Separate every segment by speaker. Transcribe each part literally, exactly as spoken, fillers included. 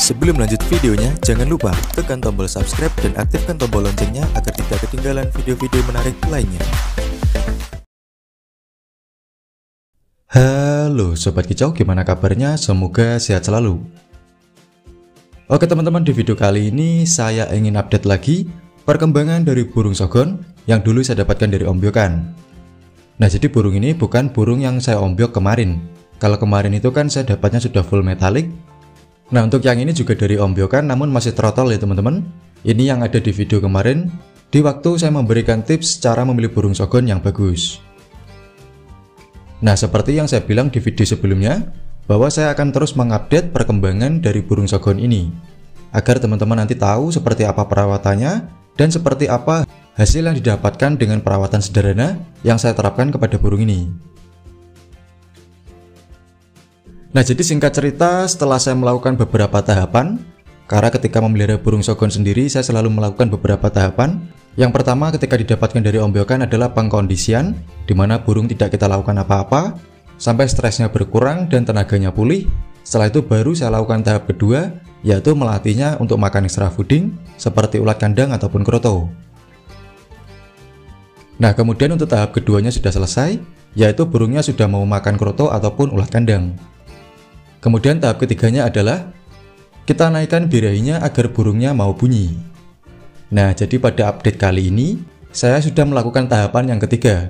Speaker 1: Sebelum lanjut videonya, jangan lupa tekan tombol subscribe dan aktifkan tombol loncengnya agar tidak ketinggalan video-video menarik lainnya. Halo Sobat Kicau, gimana kabarnya? Semoga sehat selalu. Oke teman-teman, di video kali ini saya ingin update lagi perkembangan dari burung sogon yang dulu saya dapatkan dari ombyokan. Nah, jadi burung ini bukan burung yang saya ombyok kemarin. Kalau kemarin itu kan saya dapatnya sudah full metalik. Nah, untuk yang ini juga dari ombyokan namun masih trotol ya teman-teman. Ini yang ada di video kemarin, di waktu saya memberikan tips cara memilih burung sogon yang bagus. Nah, seperti yang saya bilang di video sebelumnya, bahwa saya akan terus mengupdate perkembangan dari burung sogon ini, agar teman-teman nanti tahu seperti apa perawatannya dan seperti apa hasil yang didapatkan dengan perawatan sederhana yang saya terapkan kepada burung ini. Nah, jadi singkat cerita, setelah saya melakukan beberapa tahapan, karena ketika memelihara burung sogon sendiri saya selalu melakukan beberapa tahapan. Yang pertama ketika didapatkan dari ombyokan adalah pengkondisian, di mana burung tidak kita lakukan apa-apa sampai stresnya berkurang dan tenaganya pulih. Setelah itu baru saya lakukan tahap kedua, yaitu melatihnya untuk makan extra fooding seperti ulat kandang ataupun kroto. Nah, kemudian untuk tahap keduanya sudah selesai, yaitu burungnya sudah mau makan kroto ataupun ulat kandang. Kemudian tahap ketiganya adalah kita naikkan birahinya agar burungnya mau bunyi. Nah, jadi pada update kali ini saya sudah melakukan tahapan yang ketiga.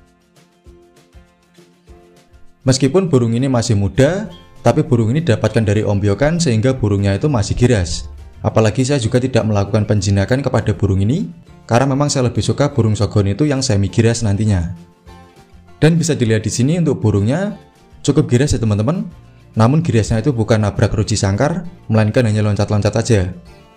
Speaker 1: Meskipun burung ini masih muda, tapi burung ini didapatkan dari ombyokan sehingga burungnya itu masih giras. Apalagi saya juga tidak melakukan penjinakan kepada burung ini, karena memang saya lebih suka burung sogon itu yang semi giras nantinya. Dan bisa dilihat di sini untuk burungnya cukup giras ya teman-teman. Namun girasnya itu bukan nabrak ruji sangkar, melainkan hanya loncat-loncat aja.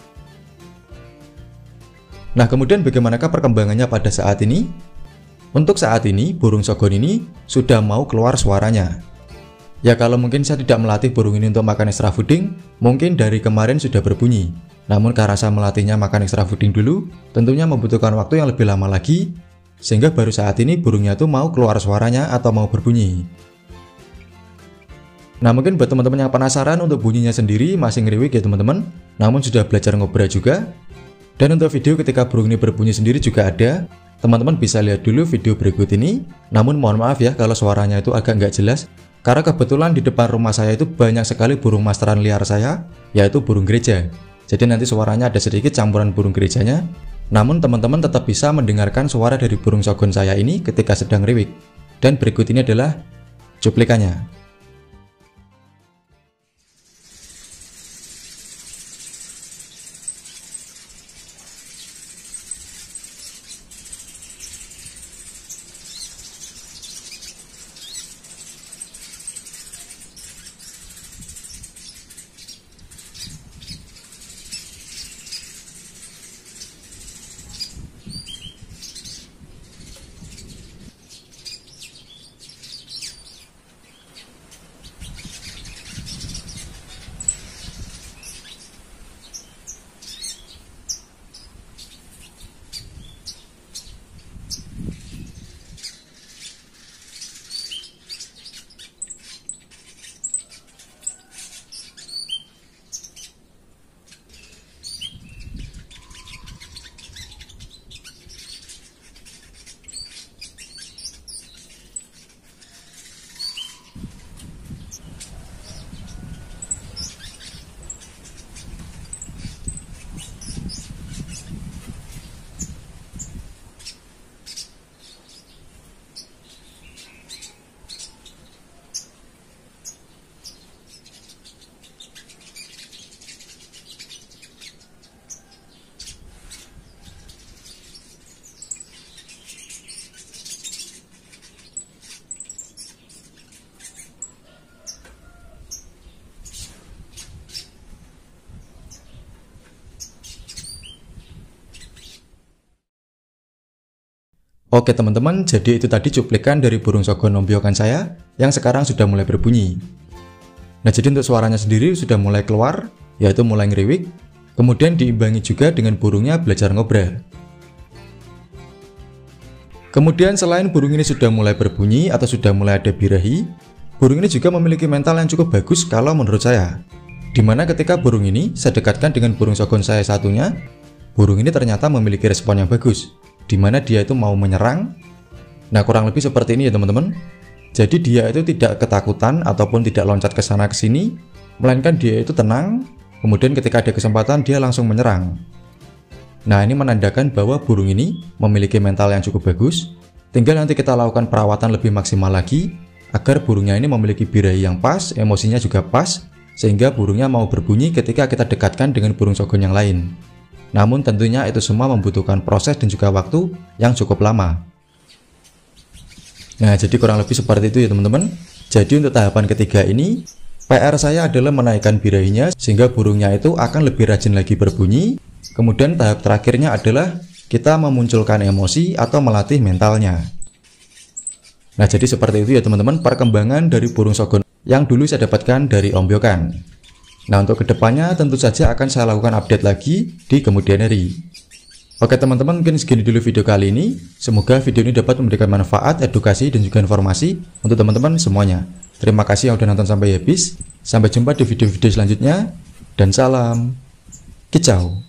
Speaker 1: Nah, kemudian bagaimanakah perkembangannya pada saat ini? Untuk saat ini, burung sogon ini sudah mau keluar suaranya. Ya, kalau mungkin saya tidak melatih burung ini untuk makan extra fooding, mungkin dari kemarin sudah berbunyi. Namun karena saya melatihnya makan extra fooding dulu, tentunya membutuhkan waktu yang lebih lama lagi, sehingga baru saat ini burungnya itu mau keluar suaranya atau mau berbunyi. Nah, mungkin buat teman-teman yang penasaran untuk bunyinya sendiri masih ngeriwik ya teman-teman, namun sudah belajar ngobrol juga. Dan untuk video ketika burung ini berbunyi sendiri juga ada. Teman-teman bisa lihat dulu video berikut ini. Namun mohon maaf ya kalau suaranya itu agak nggak jelas, karena kebetulan di depan rumah saya itu banyak sekali burung masteran liar saya, yaitu burung gereja. Jadi nanti suaranya ada sedikit campuran burung gerejanya. Namun teman-teman tetap bisa mendengarkan suara dari burung sogon saya ini ketika sedang riwik. Dan berikut ini adalah cuplikannya. Oke teman-teman, jadi itu tadi cuplikan dari burung sogon ombyokan saya yang sekarang sudah mulai berbunyi. Nah, jadi untuk suaranya sendiri sudah mulai keluar, yaitu mulai ngeriwik. Kemudian diimbangi juga dengan burungnya belajar ngobrol. Kemudian selain burung ini sudah mulai berbunyi atau sudah mulai ada birahi, burung ini juga memiliki mental yang cukup bagus kalau menurut saya. Dimana ketika burung ini saya dekatkan dengan burung sogon saya satunya, burung ini ternyata memiliki respon yang bagus, dimana dia itu mau menyerang. Nah, kurang lebih seperti ini ya teman-teman. Jadi dia itu tidak ketakutan ataupun tidak loncat ke sana ke sini, melainkan dia itu tenang, kemudian ketika ada kesempatan dia langsung menyerang. Nah, ini menandakan bahwa burung ini memiliki mental yang cukup bagus. Tinggal nanti kita lakukan perawatan lebih maksimal lagi agar burungnya ini memiliki birahi yang pas, emosinya juga pas, sehingga burungnya mau berbunyi ketika kita dekatkan dengan burung sogon yang lain. Namun tentunya itu semua membutuhkan proses dan juga waktu yang cukup lama. Nah, jadi kurang lebih seperti itu ya teman-teman. Jadi untuk tahapan ketiga ini, P R saya adalah menaikkan birahinya sehingga burungnya itu akan lebih rajin lagi berbunyi. Kemudian tahap terakhirnya adalah kita memunculkan emosi atau melatih mentalnya. Nah, jadi seperti itu ya teman-teman perkembangan dari burung sogon yang dulu saya dapatkan dari Om Byokan. Nah, untuk kedepannya tentu saja akan saya lakukan update lagi di kemudian hari. Oke teman-teman, mungkin segini dulu video kali ini. Semoga video ini dapat memberikan manfaat, edukasi, dan juga informasi untuk teman-teman semuanya. Terima kasih yang sudah nonton sampai habis. Sampai jumpa di video-video selanjutnya. Dan salam kicau.